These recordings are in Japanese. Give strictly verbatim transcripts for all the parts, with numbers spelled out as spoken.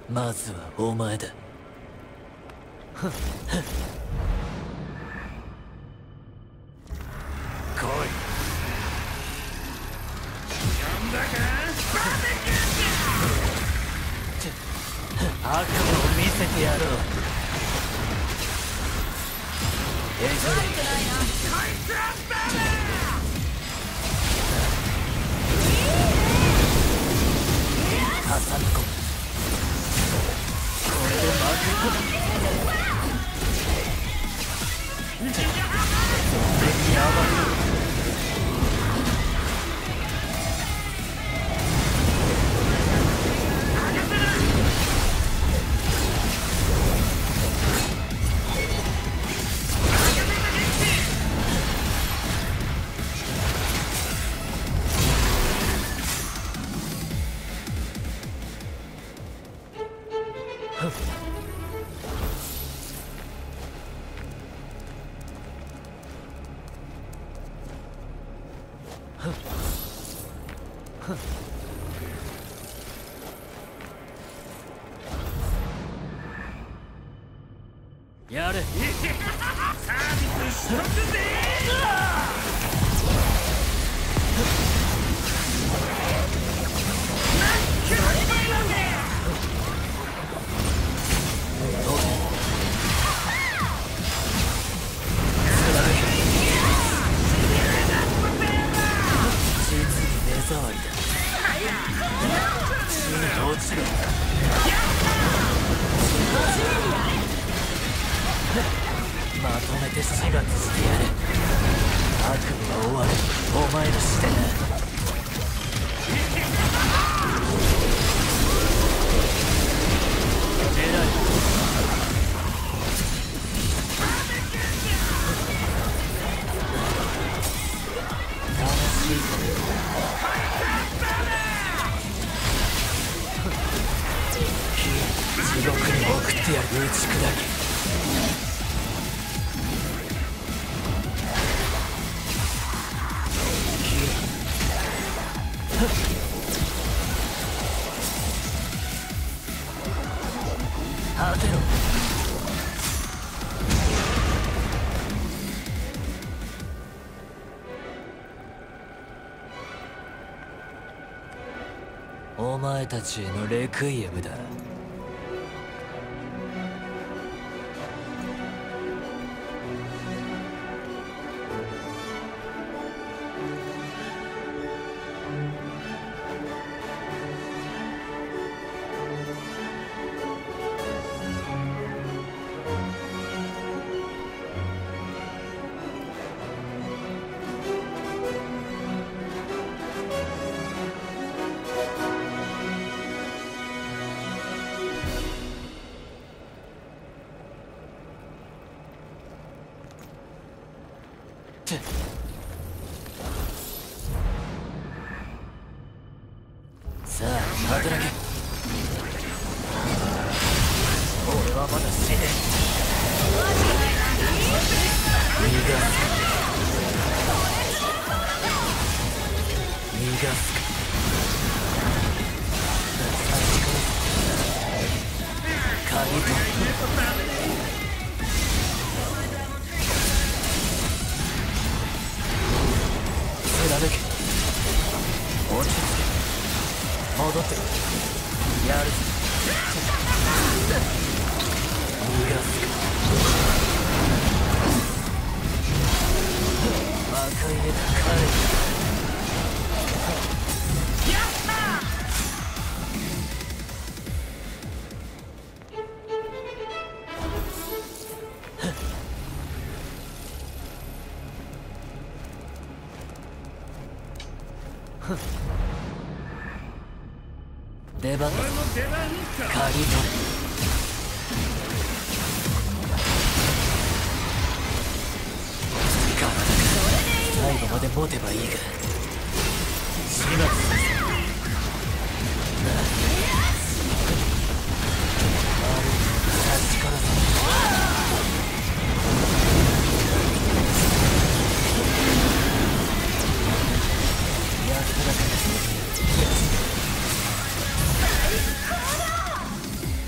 まずはお前だ。ふっふっ来い。呼んだか悪夢を見せてやろう。えぐい。挟み込む。これで負け込む。全然やばい。やれ。サービスしとくぜ。まとめて始末してやる。悪夢は終わる。お前の視点だ。偉い。楽しいぞ。地獄に送ってやる。打ち砕け。当てろ。お前たちへのレクイエムだ。さあ働け。俺はまだ死ねえ。逃がすか。逃がすか。鍵と貫け。落ち着け。戻ってやる。逃がすか。赤い目だ彼。やったー。出番だ。鍵取れ。体が最後まで持てばいいが始末する。確からさ。安らかに。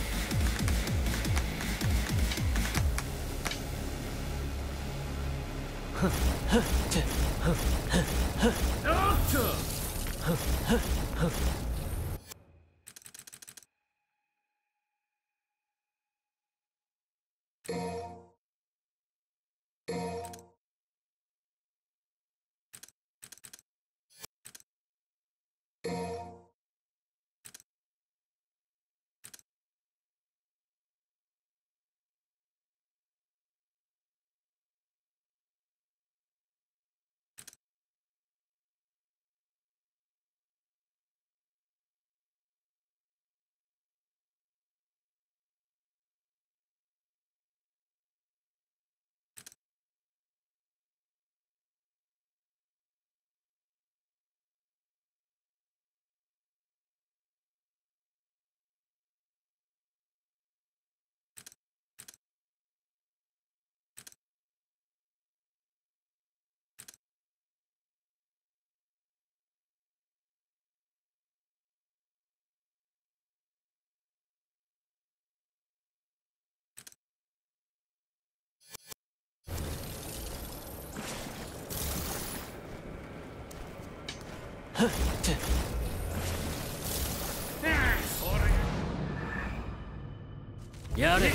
やれ、行け。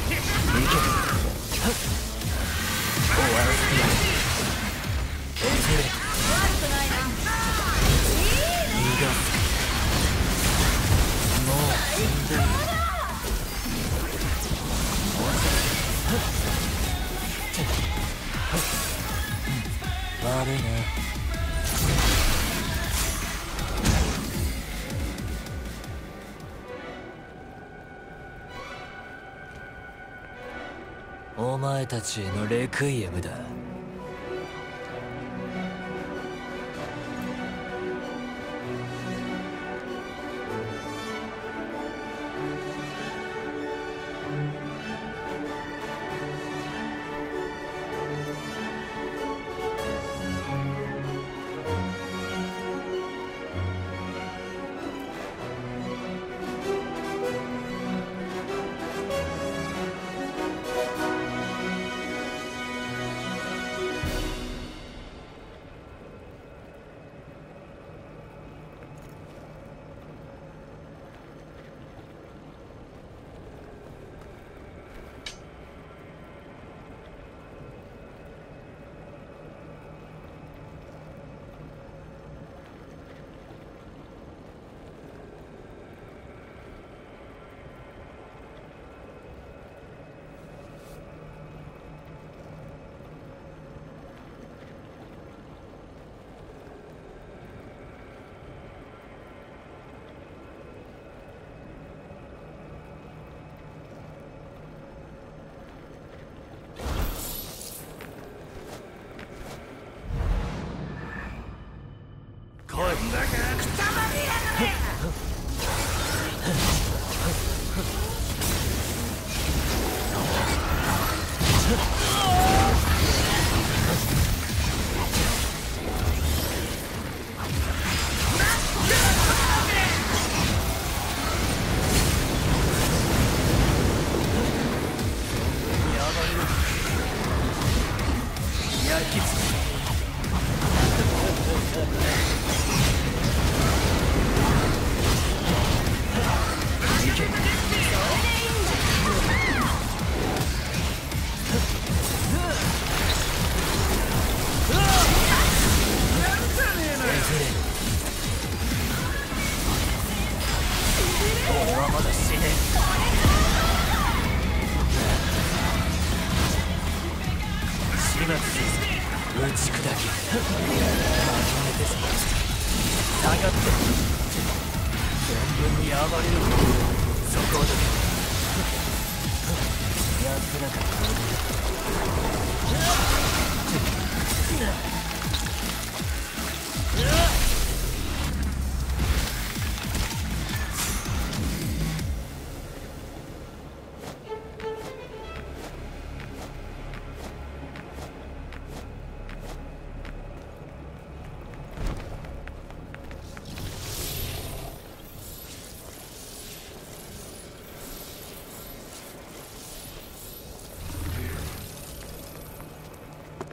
終わらせてやる。おつれ。逃がす。もう死んでいる。悪いね。お前たちへのレクイエムだ。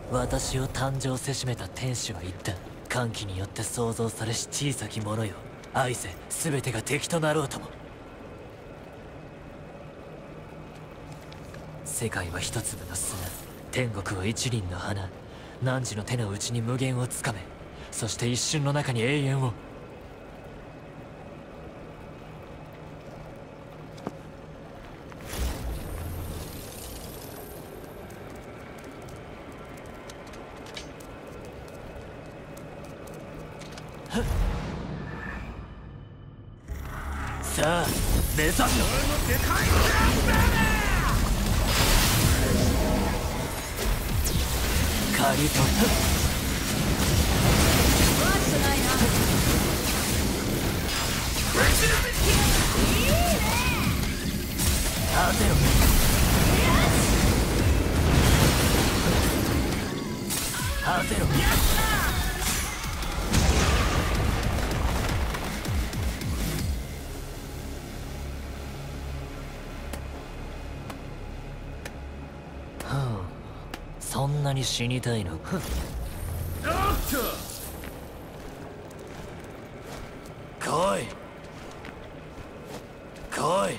私を誕生せしめた天使は言った。歓喜によって創造されし小さき者よ、愛せ全てが敵となろうとも。世界は一粒の砂、天国は一輪の花。汝の手の内に無限をつかめ、そして一瞬の中に永遠を。さあ目指す。刈り取る。 悪くないな。 当てろ。当てろ。そんなに死にたいの？来い来い。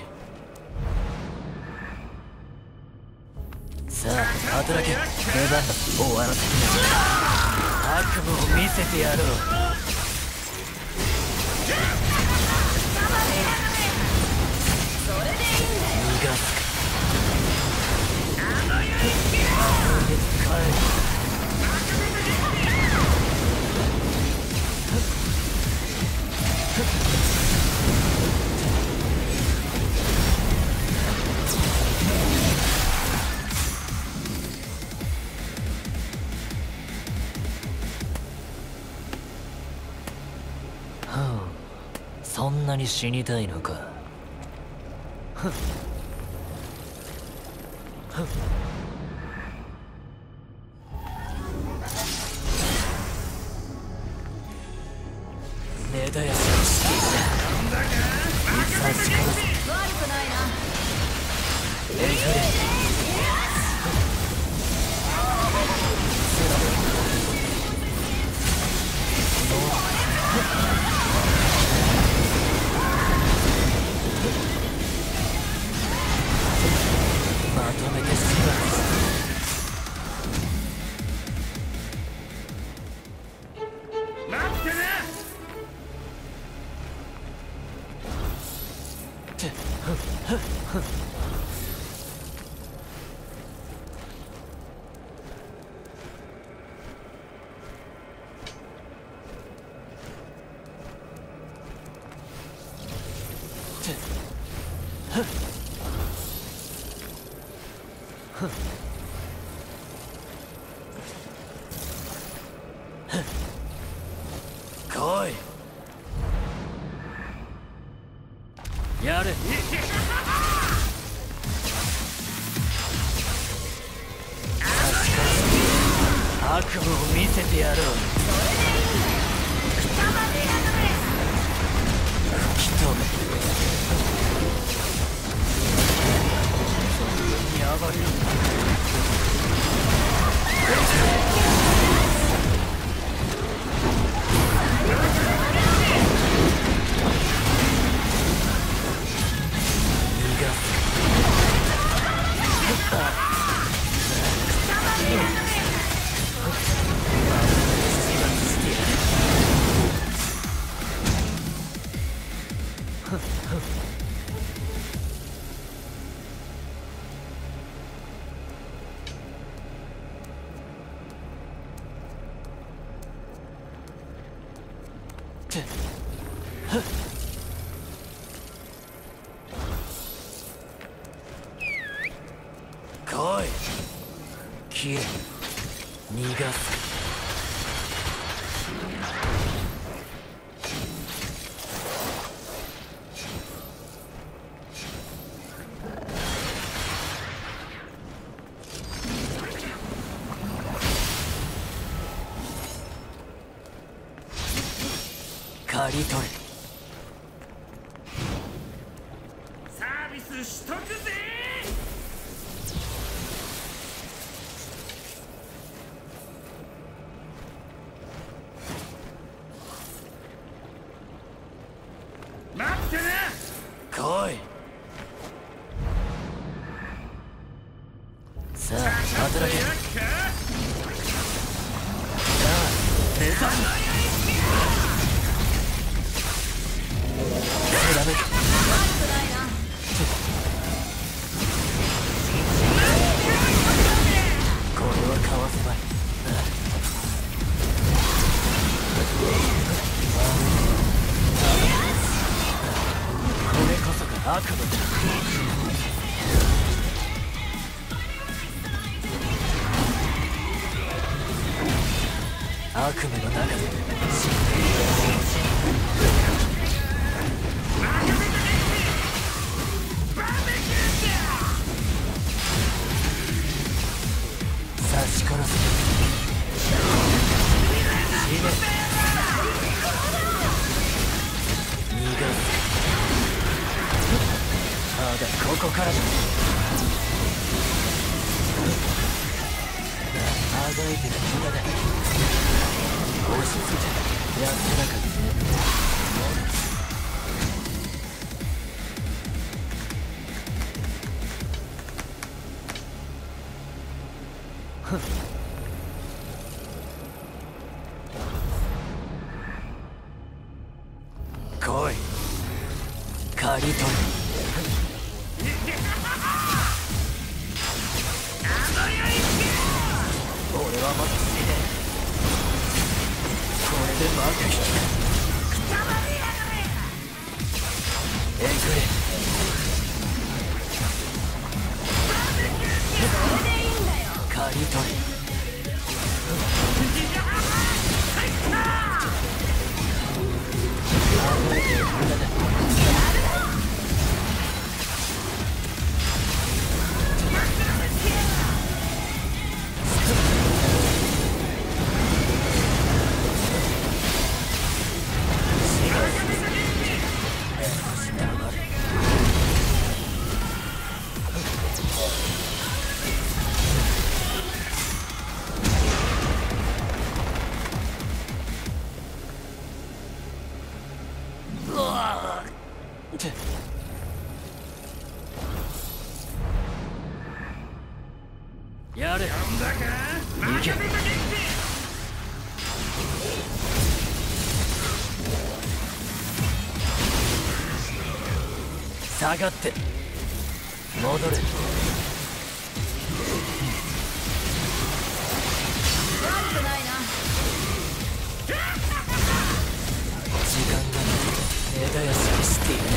さあ働け。出番だ。終わらせて悪夢を見せてやろう。 それでいいんだよ。 逃がすか。そんなに死にたいのか。ふんふん。根絶やしの式だ。差し殺せ。 悪くないな。 エイフレ。まとめてしまう。 待ってね。 来い。やれ。悪夢を見せてやろう。吹き飛べ。そんなに暴れるんだ。来い。消え。逃がす。刈り取れ。 サービスしとくぜ。 さあ働け。さあ目覚め貫け。 悪くないな。 これはかわせまい。これこそが悪夢だ。悪夢の中で刺し殺す。死ね。逃がす。まだここからだ。あがいてる無駄だ。押し付けてやってなかった。来い刈り取る。俺はまだ死ねえ。これで幕引きえぐれ。 それでいいんだよ。 刈り取れ。あえて無駄だ。やれ。行け。下がって戻れ。 悪くないな。 時間がない。根絶やしにしている。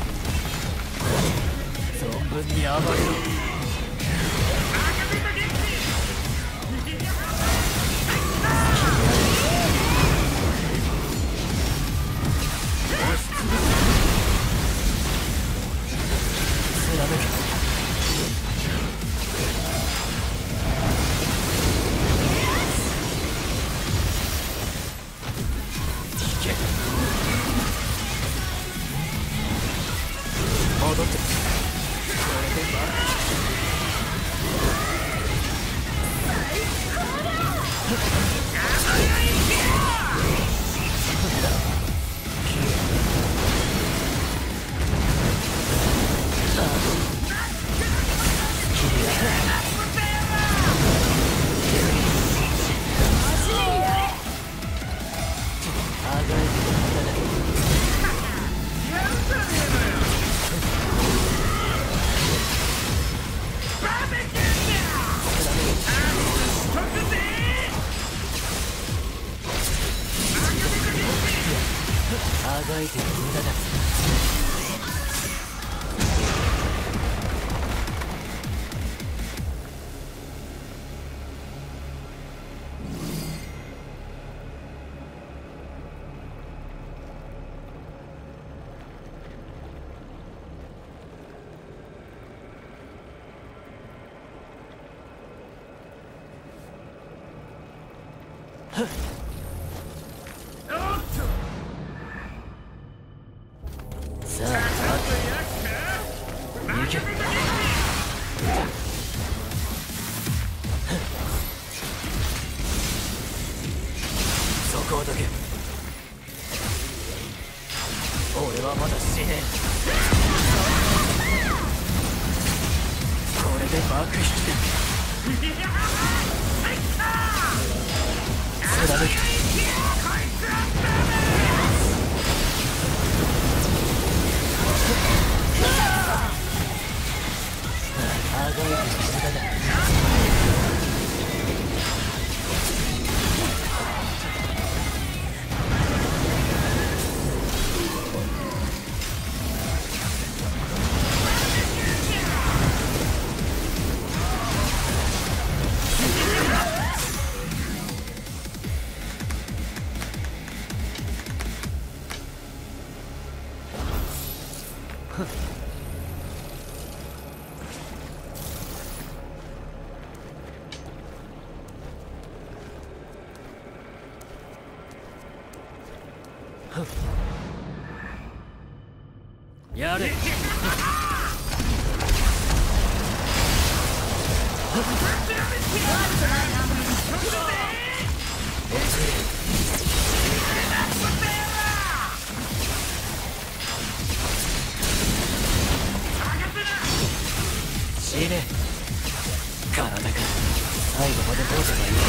存分に暴れろ。戻って。これであがいてる無駄だ。さあ行け。そこをどけ。俺はまだ死ねえ。これで幕引きだ。 貫け。あがいて無駄だ。やれ。死ね。体が最後まで持てばいい。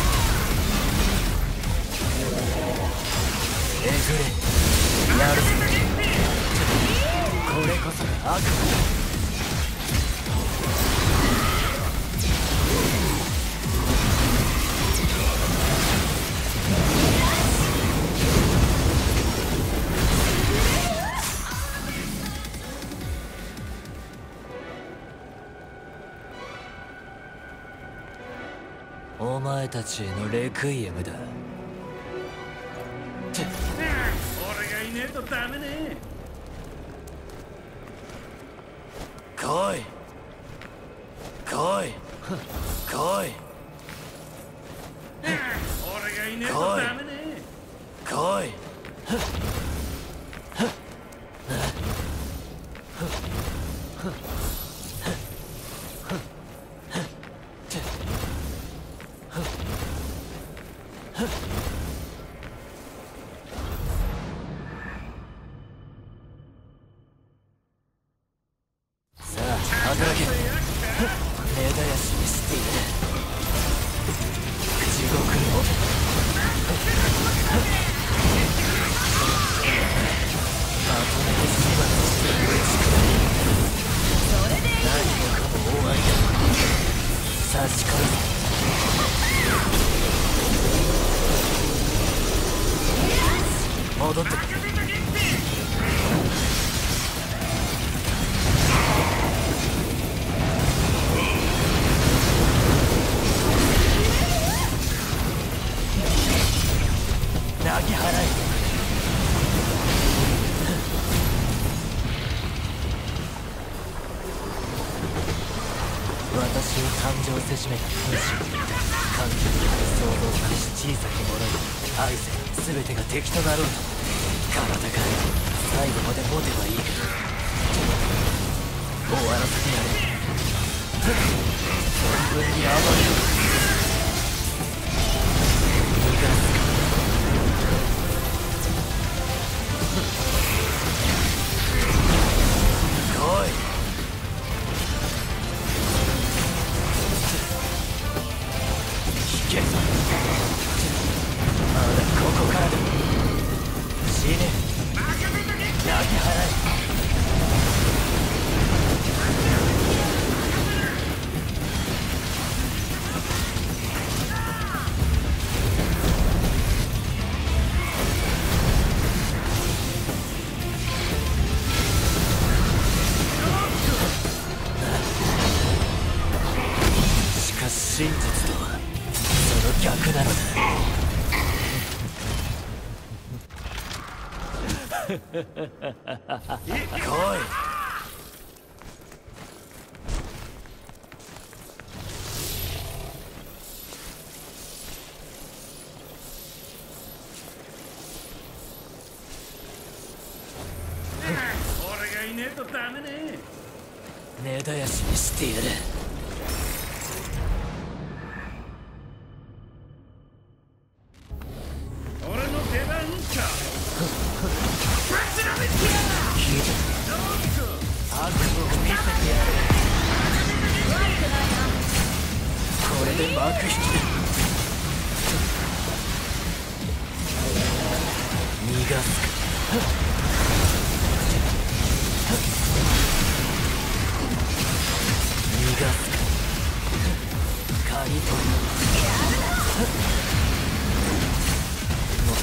えぐれ。やるぞ。これこそが悪魔だ。お前たちへのレクイエムだ。 俺がいねえとダメね。 来い来い来い。 俺がいねえとダメね。 来い。さあ働け。根絶やしにしている。地獄のまとめて始末している力に何もかも終わりだ。差し込む。戻ってくる。投げ払え。私を誕生せしめた天使を見た環境的に想像されし小さき者に愛せ全てが敵となろうと体が最後まで持てばいい。終わらせてやれ。存分に暴れろ。逃がすか。来い。引け。まだここからだ。死ね。投げ払え。しかし真実とはその逆なのだ。来い。 俺がいねえとダメね。 根絶やしにしてやる。 俺の出番か。ぶちのめてやる。 聞いた。悪夢を見せてやる。 悪くないな。 幕引きだ。逃がすか。逃がすか。刈り取る。乗せ。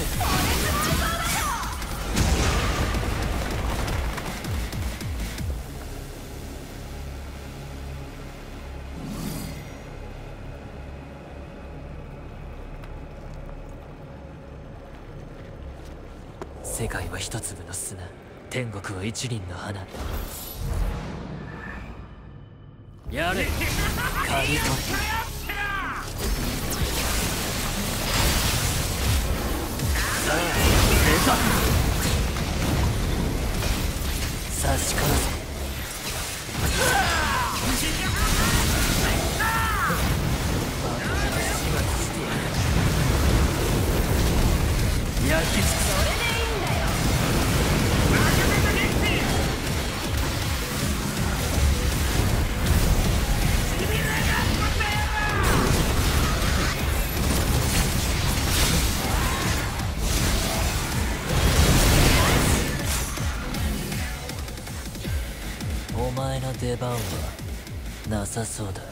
世界は一粒の砂、天国は一輪の花。やれ、刈り取れ。さあ、出た。差し殺せ。まとめて始末してやる。焼き尽くす。お前の出番はなさそうだ。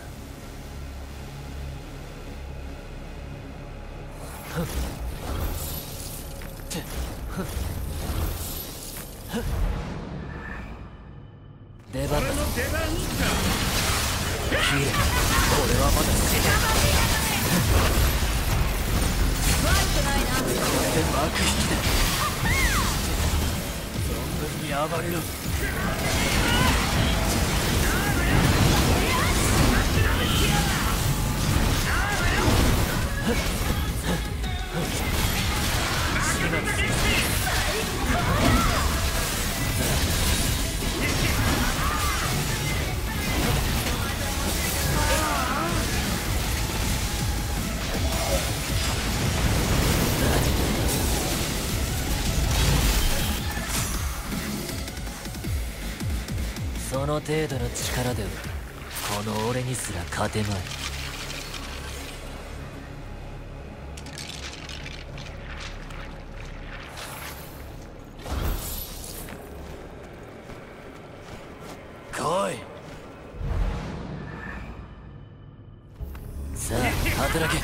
出番だ。 俺の出番か。 ヒーロー、これはまだ死ね。 悪くないな。 これで幕引きだ。存分に暴れろ。その程度の力ではこの俺にすら勝てまい。来い。さあ働け。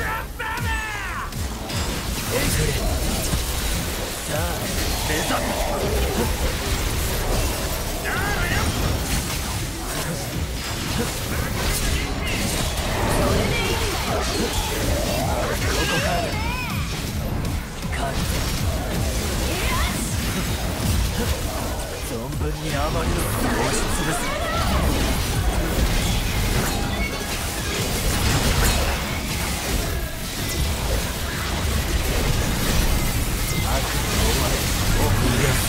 えぐれ。さあ目覚め。存分にあまりの押しつぶす。悪の終わりを逃がす。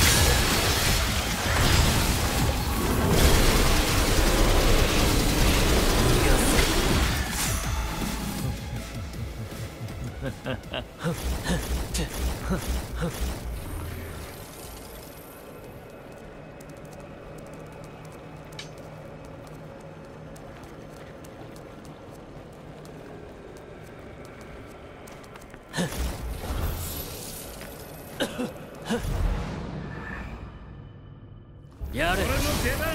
やれ。 俺の出番か。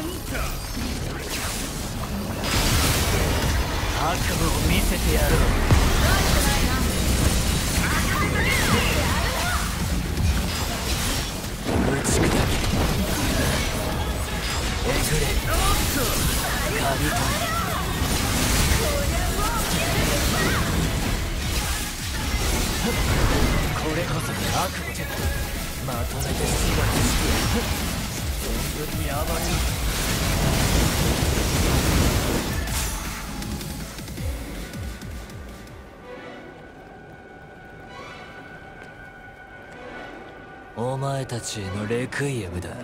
悪夢を見せてやろう。打ち砕け。えぐれ。刈り取れ。これこそが悪夢じゃ。まとめて始末してやる。存分に暴れる。お前たちへのレクイエムだ。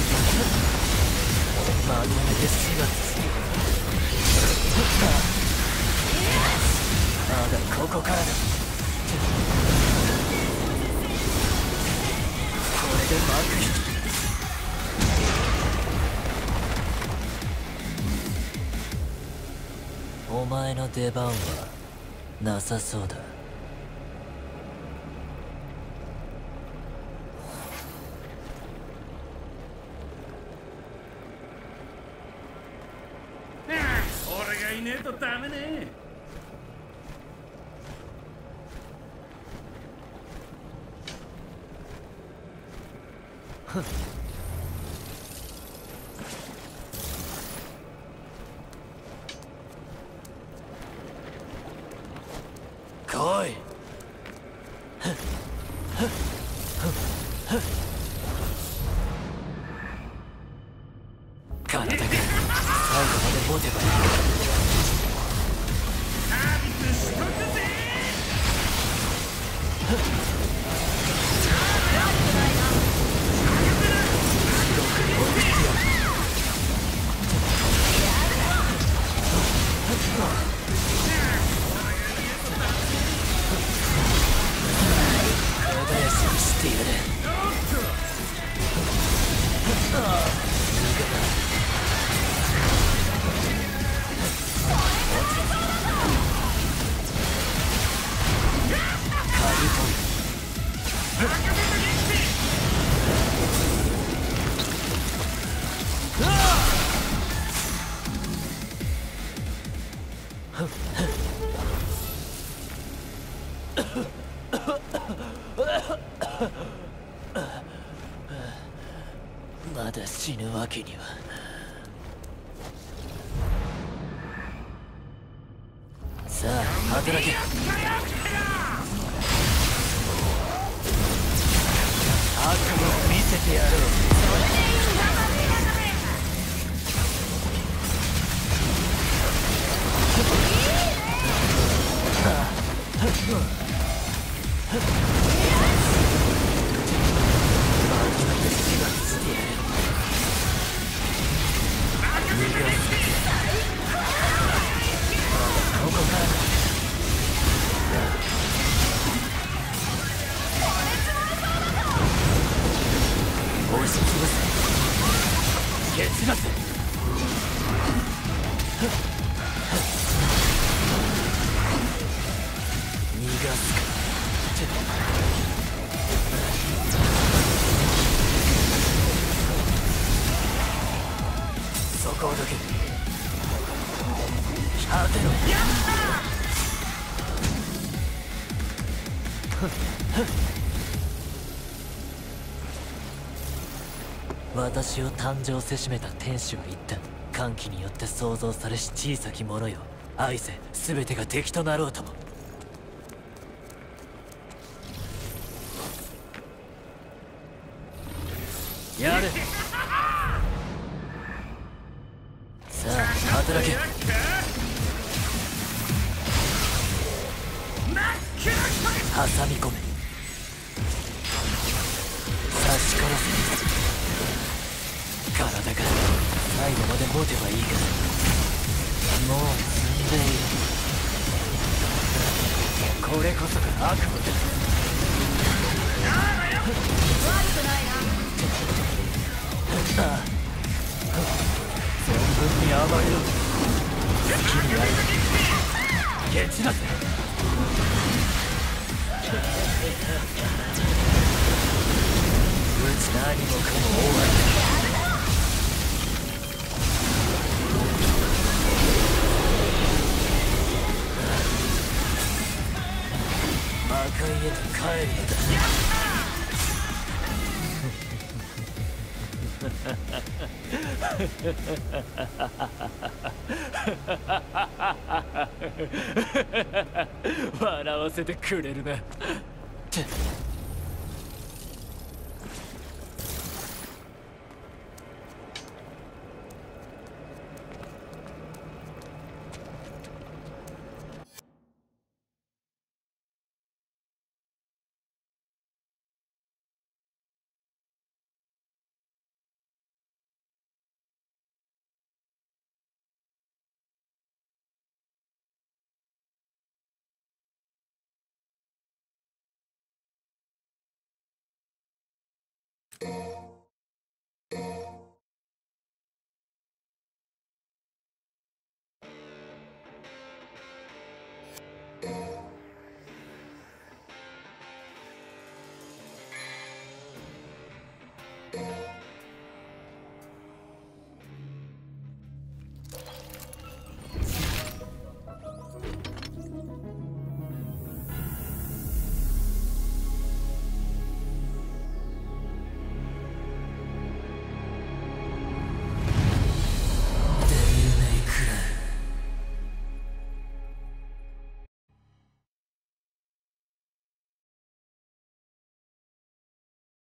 まとめて始末してまだここからだ。これで幕引き。お前の出番はなさそうだ。 俺がいねえとダメね。 来い。体が最後まで持てばいい。 サービスしとくぜ。 体休みしてやる。まだ死ぬわけには。さあ働け。悪夢を見せてやろう。押し潰せ。蹴散らせ。逃がすか。そこをどけ。果てろ。私を誕生せしめた天使は言った。歓喜によって創造されし小さき者よ、愛せ、全てが敵となろうとも。やれ。さあ働け。挟み込め。刺し殺せ。体が最後まで持てばいいが、もう積んでいる。これこそが悪夢だ。 悪くないな。 ああ、存分に暴れろ。好きにやる。蹴散らせ。うち何もかも終わり。魔界へと帰るのだ。笑わせてくれるな。 だ